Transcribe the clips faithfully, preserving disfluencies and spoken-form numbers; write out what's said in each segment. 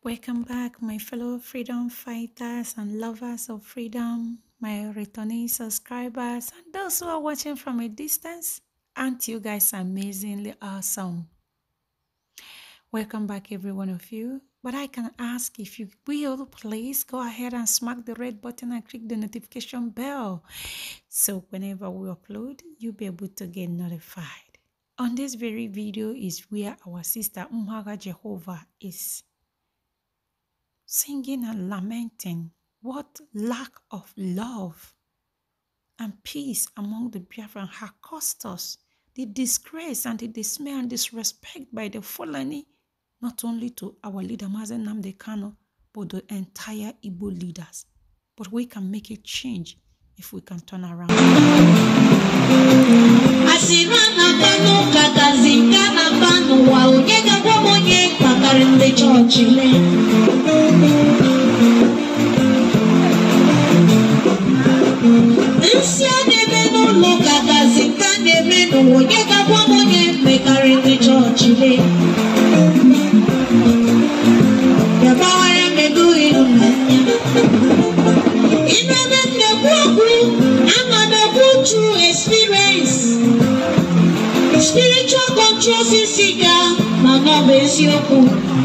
Welcome back, my fellow freedom fighters and lovers of freedom, my returning subscribers, and those who are watching from a distance. Aren't you guys amazingly awesome? Welcome back, every one of you. But I can ask if you will, please go ahead and smack the red button and click the notification bell. So whenever we upload, you'll be able to get notified. On this very video is where our sister Umhaga Jehovah is singing and lamenting what lack of love and peace among the Biafran had cost us, the disgrace and the dismay and disrespect by the Fulani, not only to our leader Mazen Nnamdi Kanu, but the entire Igbo leaders. But we can make a change if we can turn around. True experience, spiritual control, siga, mama besiyoko.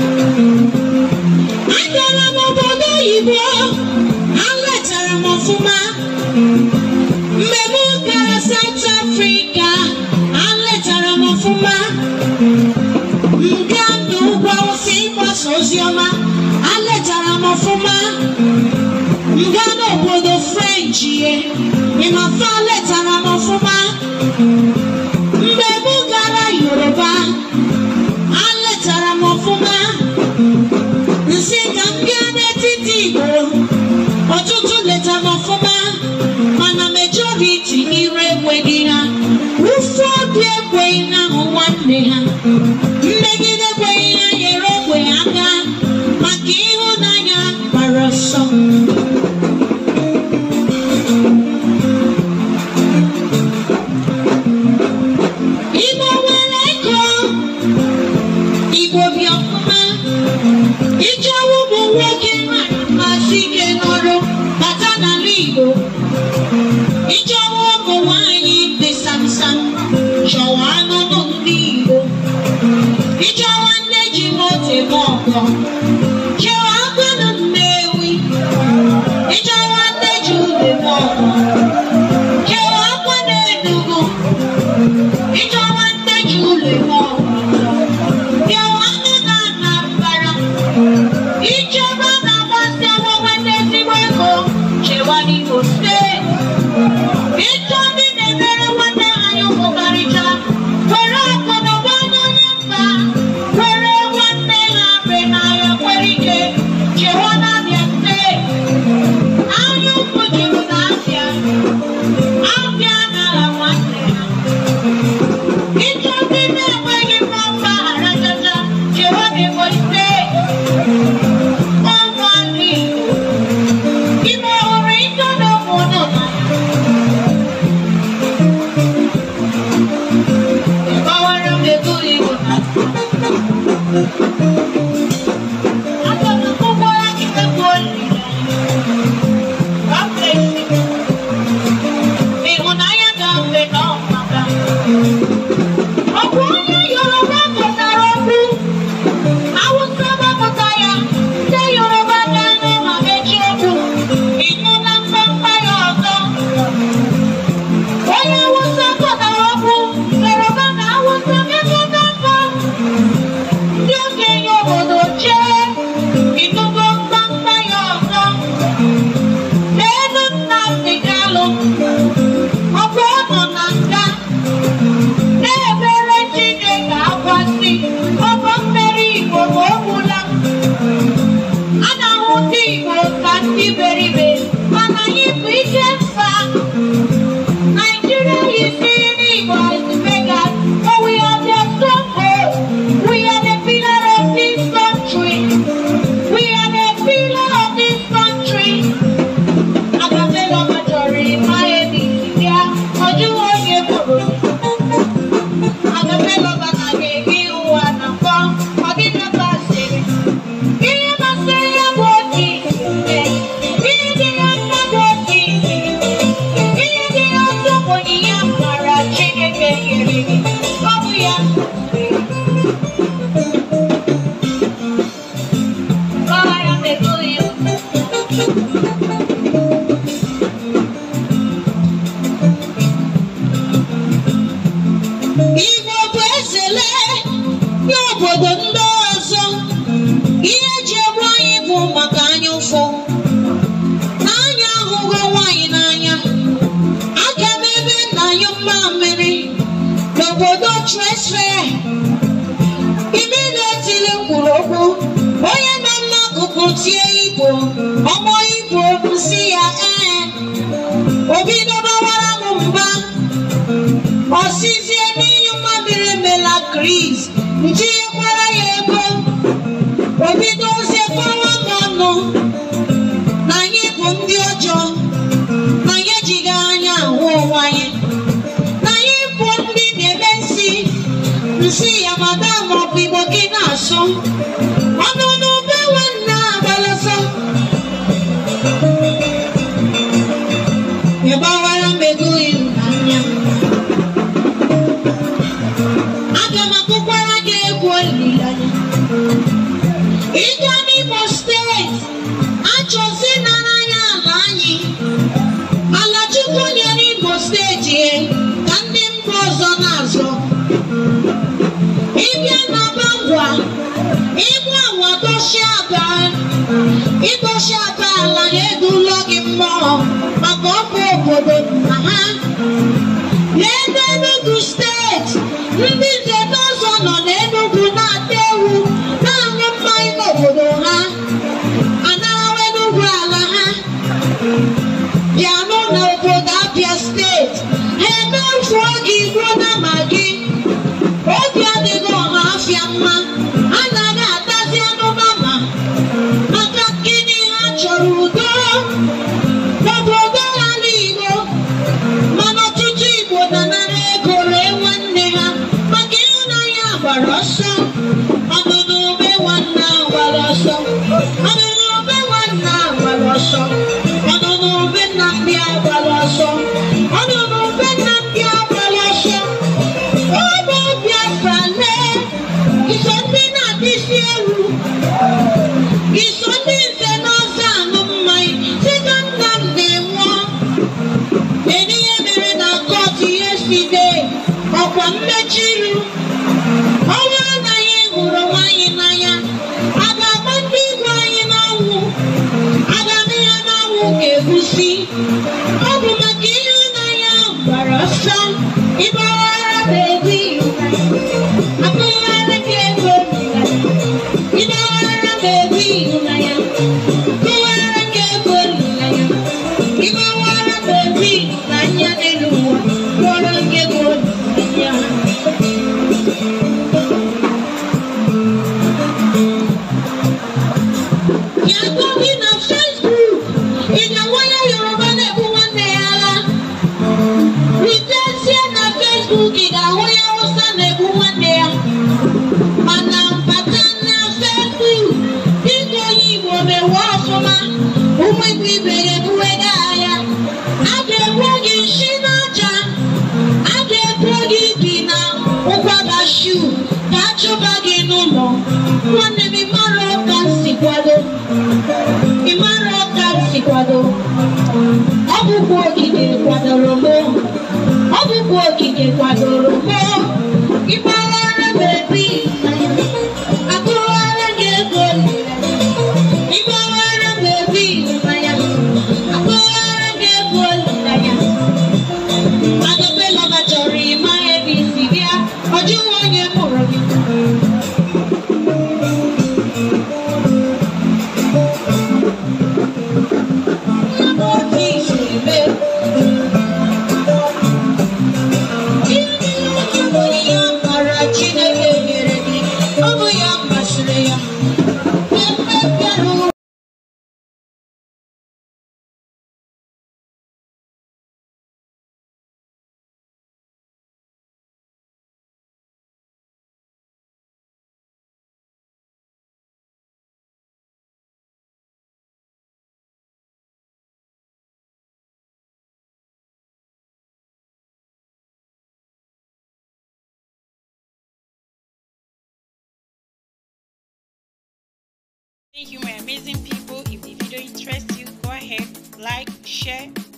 Agara mo bodo ibo, aletara mo fuma. Mebo gara South Africa, aletara mo fuma. Mgandu kwa usimwa sozioma, aletara mo fuma. Mgano bodo French ye. Ima fale tara mo fuma, mbebu gara Yoruba, ale tara mo fuma, nsi kambiane titi go, otutu le tara mo fuma, mana majority ire wedina, ufo bie kwena mwane ha, megide kwena yero kwe aka, makihu nanya paraso. Okay. obodo ndị ọzọ ihe eji egbu anyị bụ maka anya ụfụ na anya ahụghị nwaanyị n'anya. Aga m ebe nna anyị mma mmiri n'obodo Tresfee immediately kwuru okwu onye nọ n'akụkụ tie Igbo ọmọ Igbo nsị ya ee obido gbawara m mba ọsizie n'ihi mmamịrị emela Chris ntinyekwara ya ego obido ozie kọwa m ọnụ na anyị bụ ndị ọjọọ na anyị ejighị anya ahụ onwe anyị na anyị bụ ndị na-eme nsị nsị ya madam ọbụ Igbo gị na-asụ ọnụ n'ube nwanne agbalọsọ ịgbawara m ego iru n'anya. Aga m akụkwara gị egwu olileanya ịga n'Imo steeti achọzi nara anya ala anyị ala Chukwu nyere Imo steeti ka ndị mba ọzọ na-azọ. Ịbịa na Bangwa ịgbu awa doshi aba ịdoshi aba ala na-edulọ gị mmụọ maka ọ bụ obodo na ha. N'ebe Enugu steeti ndị nze n'ọzọ nọ n'Enugu na-ata ewu na-aṅụ mmanya n'obodo ha anaghị Enugu ala ha bịanụ n'obodo Abia steeti ha emefuo gị Igbo na ma gị obi adịghị ọha afịa mma anaghị atazi anụmama maka gịnị ha chọrọ udo n'obodo ha n'Igbo mana ọtụtụ Igbo danara ego ree nwanne ha maka ịhụnanya gbara ọsọ ọnụnụ ube nwanne gbara ọsọ ọnụnụ ube nwanne gbara ọsọ ọnụnụ ube Nnamdi gbara ọsọ ọnụnụ ube Nnamdi gbara ọsọ ebe Biafra lee iso ndị na-adịsi ewu iso ndị nze n'ọzọ aṅụ mmanya site Nnamdi nwụọ ihe mere na kọtụ yesterday ọkwa mmechiru ọ bụrụ na anyị hụrụ nwaanyị n'anya a ga-agba ndị Igbo anyị n'anwụ a ga-amị ya n'anwụ ka egusi ọ bụ maka ịhụnanya gbara ọsọ ịgbawara bebi akụghara gị ego ịgbawara bebi ịhụnanya kụghara gị ego ịhụnanya ịgbawara bebi n'anya n'elu ụwa kụọrọ gị ego ịhụnanya. Ya gọgị na Facebook ị ga-enwe ya Yoruba na-ebu nwanne ya agha ritezie na Facebook ị ga-ahụ ya Hausa na-ebu nwanne ya mana mbata na Facebook dịka onye Igbo mewe ọfụma ụmụ Igbo ibe ga-ebuwe gị agha a ga-egbu gị nshi n'aja a ga-ebu gị bi na ụkwaba shu ka a chụba gị n'ụlọ. Nwanne m ịmara ọka si kwado ịmara ọka si kwado ọ bụkwa okike kwadoro m ọ bụkwa okike kwadoro m ịgbawara bebi akụghara gị ego ịgbawara bebi mmanya akụghara gị ego olileanya. Agapelọba chọrọ ịma ebe isi bịa ọ jụghị onye mụrụ gị. Thank you, my amazing people. If the video interests you, go ahead, like, share,